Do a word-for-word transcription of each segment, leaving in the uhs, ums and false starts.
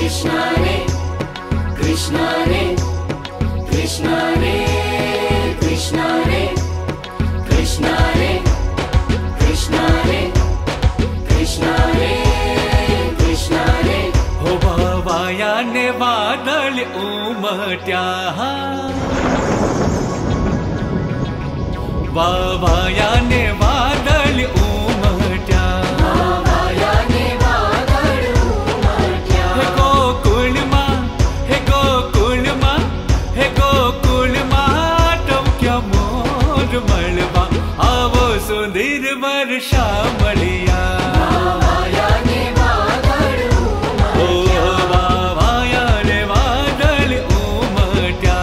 Krishna Re, Krishna Re, Krishna Re, Krishna Re, Krishna Re, Krishna Re, Krishna Re, Krishna Re. हो वायाने वादळ उमट्या, वायाने वादळ उमट्या, वायाने वादळ उमट्या. हे गोकुळमा, हे गोकुळमा, हे गोकुळमा टमक्या मोर मळवा, आवो सुंदर वर्षा मळिया. वायाने वादळ उमट्या. वायाने वादळ उमट्या.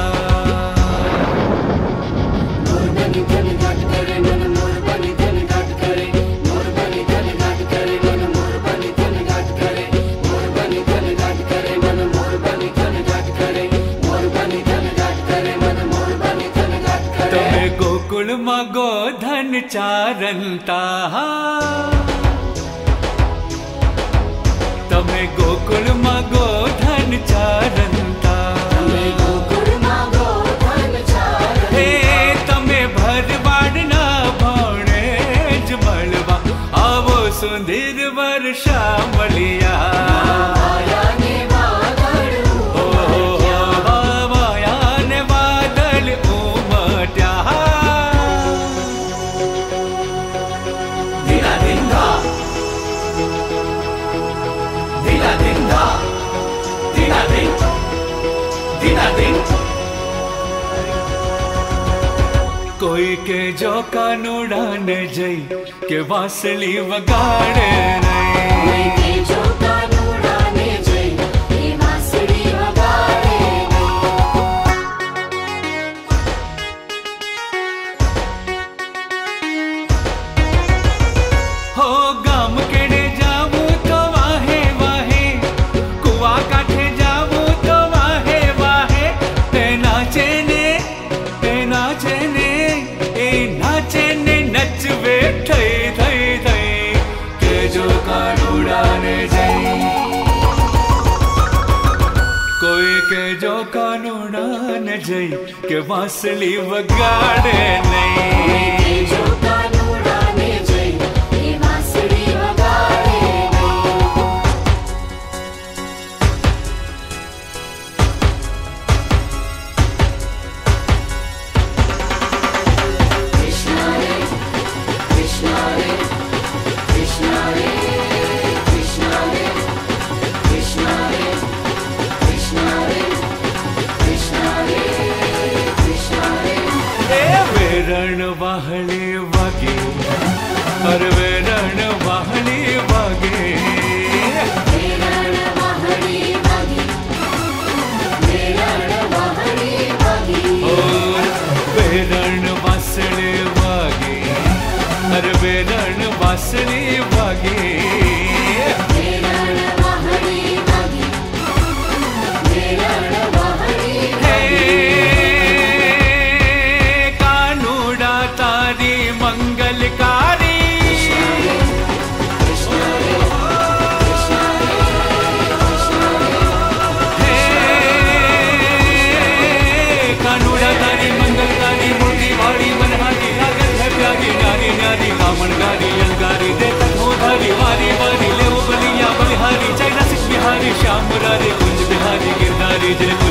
मोर बनी धन घाट करे मन, मोर बनी धन घाट करे, मोर बनी धन घाट करे मन, मोर बनी धन घाट करे, मोर बनी धन घाट करे मन, मोर बनी धन घाट करे, मोर बनी धन घाट करे मन, मोर बनी धन घाट करे. તમે ગોકુળમાં ગોધન ચારંતા, તમે ગોકુળમાં ગોધન ચારંતા, તમે ગોકુળમાં ગોધન ચારંતા. હે તમે ભરવાડના ભાણે જ મળવા, આવો સુંદર વર્ષા મળ્યા. વાયાને વાદળ ઉમટ્યા. વાયાને વાદળ ઉમટ્યા. ધીરા ધીંધા, ધીરા ધીંધા, ધીરા ધીંધ, ધીરા ધીંધ. કોઈ કે જો કાનુડા ને જઈ કે વાંસળી વગાડે નહીં, કોઈ કે જો કાનુડાને જઈ એ વાંસળી વગાડે નહીં. હો ગામ કેડે જાવું તો વાહે વાહે, કુવા કાંઠે જાવું તો વાહે વાહે, તે નાચે ને તે નાચે ને એ નાચે ને નચવે થઈ થઈ થઈ, કે જો કાનુડા ને જઈ. કોઈ કે જો કાનુડા ને જઈ કે વાંસળી વગાડે નહીં. કોઈ કે જો કાનુડાને જઈ એ વાંસળી વગાડે નહીં. Krishna Re, Krishna Re, Krishna Re, Krishna Re, Krishna Re, Krishna Re, Krishna Re, Krishna Re. એ વેરણ વાહળી વાગે, પર વેરણ વાહળી વાગે, વેરણ વાહળી વાગી, વેરણ વાહળી વાગી. ઓ વેરણ વાસળી વાગે, અરે વેરણ વાસળી વાગે. વેરણ વાહળી વાગી, વેરણ વાહળી હે વાગી. કાનુડા તારી મંગલકારી, Krishna Re, Krishna Re, Krishna Re, હે કાનુડા તારી મંગલકારી, મોટી વાળી મનહારી લાગે છે પ્યારી, નારી નારી કામણગારી અંગારી, દે તકો ધારી વારી વારી, લેવો બલિયા બલિહારી, ચાઇના સિખ બિહારી, શ્યામ મુરારી, કુંજ બિહારી, ગિરધારી, જય